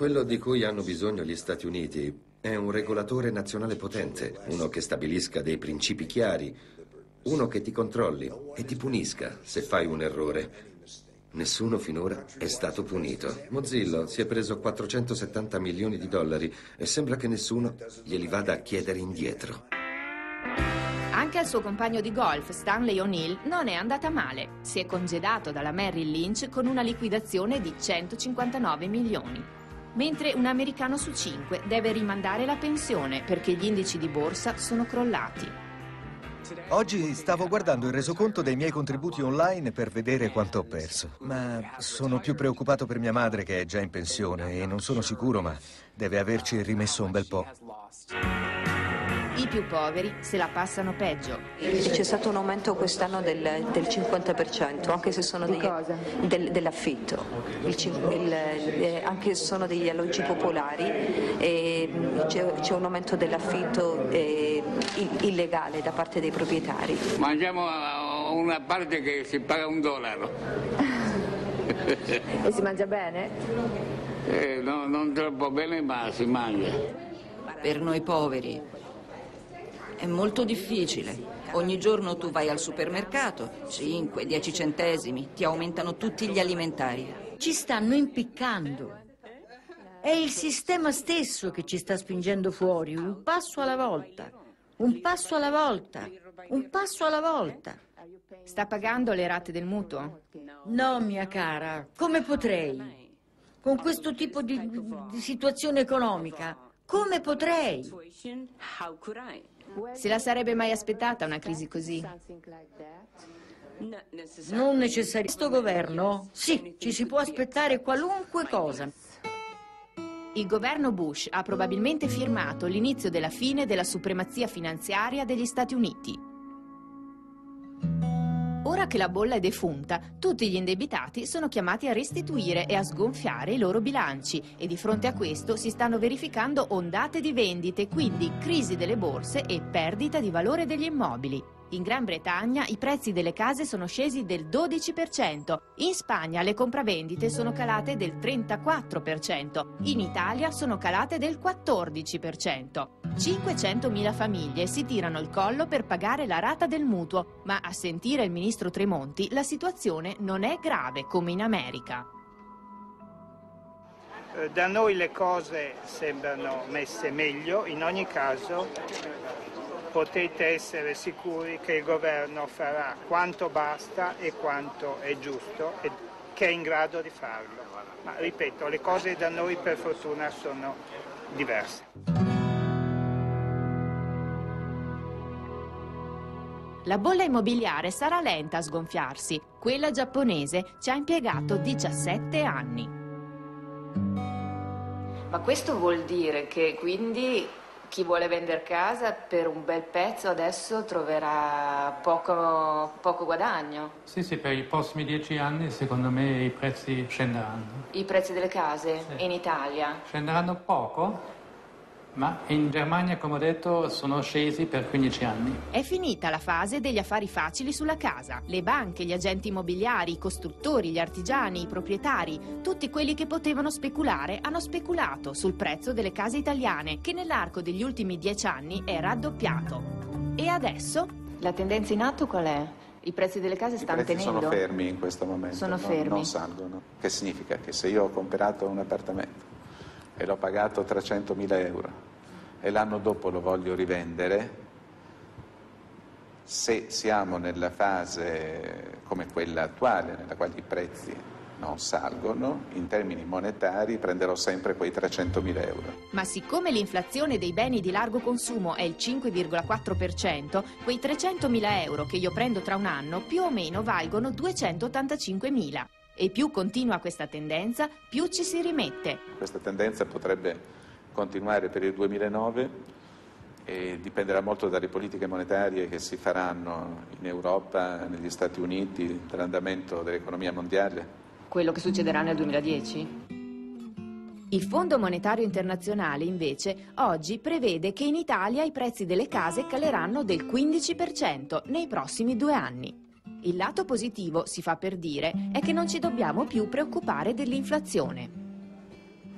Quello di cui hanno bisogno gli Stati Uniti è un regolatore nazionale potente, uno che stabilisca dei principi chiari, uno che ti controlli e ti punisca se fai un errore. Nessuno finora è stato punito. Mozilla si è preso 470 milioni di dollari e sembra che nessuno glieli vada a chiedere indietro. Anche al suo compagno di golf, Stanley O'Neill, non è andata male. Si è congedato dalla Merrill Lynch con una liquidazione di 159 milioni. Mentre un americano su 5 deve rimandare la pensione perché gli indici di borsa sono crollati. Oggi stavo guardando il resoconto dei miei contributi online per vedere quanto ho perso, ma sono più preoccupato per mia madre che è già in pensione e non sono sicuro, ma deve averci rimesso un bel po'. I più poveri se la passano peggio. C'è stato un aumento quest'anno del 50%, anche se sono dell'affitto, anche se sono degli alloggi popolari, c'è un aumento dell'affitto illegale da parte dei proprietari. Mangiamo una parte che si paga $1. E si mangia bene? No, non troppo bene, ma si mangia. Per noi poveri è molto difficile. Ogni giorno tu vai al supermercato, 5-10 centesimi, ti aumentano tutti gli alimentari. Ci stanno impiccando. È il sistema stesso che ci sta spingendo fuori, un passo alla volta, un passo alla volta, un passo alla volta. Sta pagando le rate del mutuo? No, mia cara, come potrei? Con questo tipo di situazione economica, come potrei? Se la sarebbe mai aspettata una crisi così? Non necessariamente. Questo governo, sì, ci si può aspettare qualunque cosa. Il governo Bush ha probabilmente firmato l'inizio della fine della supremazia finanziaria degli Stati Uniti. Ora che la bolla è defunta, tutti gli indebitati sono chiamati a restituire e a sgonfiare i loro bilanci e di fronte a questo si stanno verificando ondate di vendite, quindi crisi delle borse e perdita di valore degli immobili. In Gran Bretagna i prezzi delle case sono scesi del 12%, in Spagna le compravendite sono calate del 34%, in Italia sono calate del 14%. 500.000 famiglie si tirano il collo per pagare la rata del mutuo, ma a sentire il ministro Tremonti la situazione non è grave come in America. Da noi le cose sembrano messe meglio, in ogni caso potete essere sicuri che il governo farà quanto basta e quanto è giusto e che è in grado di farlo. Ma ripeto, le cose da noi per fortuna sono diverse. La bolla immobiliare sarà lenta a sgonfiarsi. Quella giapponese ci ha impiegato 17 anni. Ma questo vuol dire che quindi chi vuole vendere casa per un bel pezzo adesso troverà poco guadagno? Sì, per i prossimi 10 anni secondo me i prezzi scenderanno. I prezzi delle case? Sì. In Italia? Scenderanno poco, ma in Germania, come ho detto, sono scesi per 15 anni. È finita la fase degli affari facili sulla casa. Le banche, gli agenti immobiliari, i costruttori, gli artigiani, i proprietari, tutti quelli che potevano speculare hanno speculato sul prezzo delle case italiane, che nell'arco degli ultimi 10 anni è raddoppiato. E adesso? La tendenza in atto qual è? I prezzi delle case stanno tenendo? Sono fermi in questo momento, sono fermi. Non salgono. Che significa? Che se io ho comprato un appartamento e l'ho pagato 300.000 euro e l'anno dopo lo voglio rivendere, se siamo nella fase come quella attuale, nella quale i prezzi non salgono, in termini monetari prenderò sempre quei 300.000 euro. Ma siccome l'inflazione dei beni di largo consumo è il 5,4%, quei 300.000 euro che io prendo tra un anno più o meno valgono 285.000. E più continua questa tendenza, più ci si rimette. Questa tendenza potrebbe continuare per il 2009 e dipenderà molto dalle politiche monetarie che si faranno in Europa, negli Stati Uniti, dall'andamento dell'economia mondiale. Quello che succederà nel 2010? Il Fondo Monetario Internazionale, invece, oggi prevede che in Italia i prezzi delle case caleranno del 15% nei prossimi 2 anni. Il lato positivo, si fa per dire, è che non ci dobbiamo più preoccupare dell'inflazione.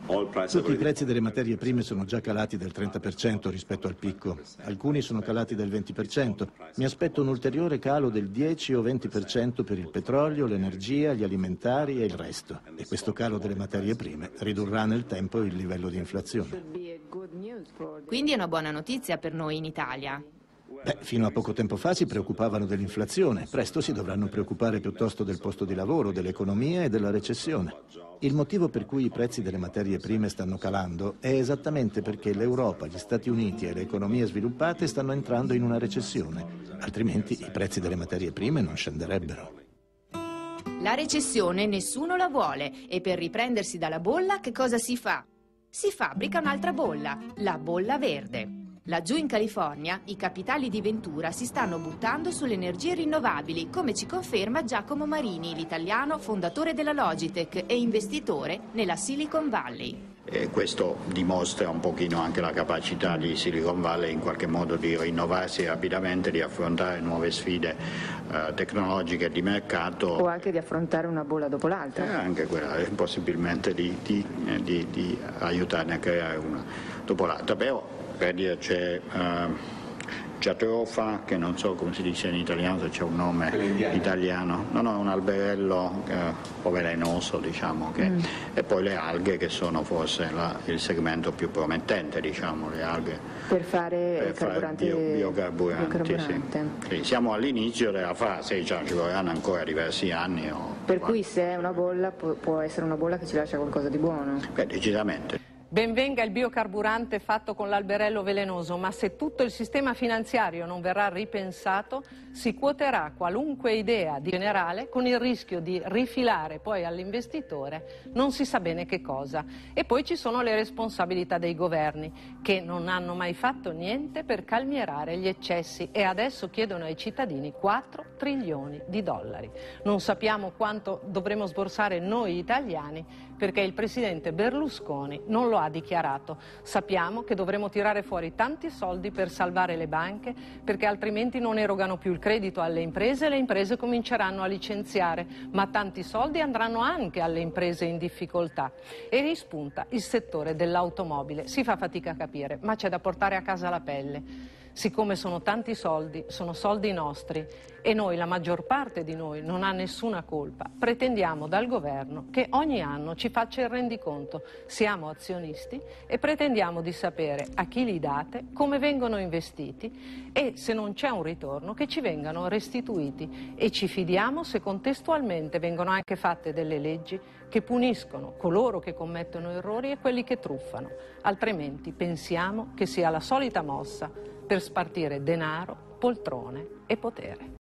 Tutti i prezzi delle materie prime sono già calati del 30% rispetto al picco. Alcuni sono calati del 20%. Mi aspetto un ulteriore calo del 10 o 20% per il petrolio, l'energia, gli alimentari e il resto. E questo calo delle materie prime ridurrà nel tempo il livello di inflazione. Quindi è una buona notizia per noi in Italia. Fino a poco tempo fa si preoccupavano dell'inflazione, presto si dovranno preoccupare piuttosto del posto di lavoro, dell'economia e della recessione. Il motivo per cui i prezzi delle materie prime stanno calando è esattamente perché l'Europa, gli Stati Uniti e le economie sviluppate stanno entrando in una recessione, altrimenti i prezzi delle materie prime non scenderebbero. La recessione nessuno la vuole e per riprendersi dalla bolla che cosa si fa? Si fabbrica un'altra bolla, la bolla verde. Laggiù in California i capitali di Ventura si stanno buttando sulle energie rinnovabili, come ci conferma Giacomo Marini, l'italiano fondatore della Logitech e investitore nella Silicon Valley. E questo dimostra un pochino anche la capacità di Silicon Valley in qualche modo di rinnovarsi rapidamente, di affrontare nuove sfide tecnologiche di mercato. O anche di affrontare una bolla dopo l'altra. Anche quella, possibilmente di aiutarne a creare una dopo l'altra. Però per dire c'è Giatrofa, che non so come si dice in italiano, se c'è un nome italiano, un alberello un po' velenoso, diciamo, e poi le alghe che sono forse il segmento più promettente, diciamo, le alghe per fare biocarburanti. Sì. Siamo all'inizio della fase, diciamo, ci vorranno ancora diversi anni. Per cui se è una bolla può essere una bolla che ci lascia qualcosa di buono. Decisamente. Benvenga il biocarburante fatto con l'alberello velenoso, ma se tutto il sistema finanziario non verrà ripensato, si quoterà qualunque idea di generale con il rischio di rifilare poi all'investitore non si sa bene che cosa. E poi ci sono le responsabilità dei governi, che non hanno mai fatto niente per calmierare gli eccessi e adesso chiedono ai cittadini 4 trilioni di dollari. Non sappiamo quanto dovremo sborsare noi italiani, perché il presidente Berlusconi non lo ha dichiarato. Sappiamo che dovremo tirare fuori tanti soldi per salvare le banche, perché altrimenti non erogano più il credito alle imprese e le imprese cominceranno a licenziare, ma tanti soldi andranno anche alle imprese in difficoltà. E rispunta il settore dell'automobile. Si fa fatica a capire, ma c'è da portare a casa la pelle. Siccome sono tanti soldi, sono soldi nostri e noi, la maggior parte di noi, non ha nessuna colpa. Pretendiamo dal governo che ogni anno ci faccia il rendiconto. Siamo azionisti e pretendiamo di sapere a chi li date, come vengono investiti e se non c'è un ritorno che ci vengano restituiti. E ci fidiamo se contestualmente vengono anche fatte delle leggi che puniscono coloro che commettono errori e quelli che truffano. Altrimenti pensiamo che sia la solita mossa per spartire denaro, poltrone e potere.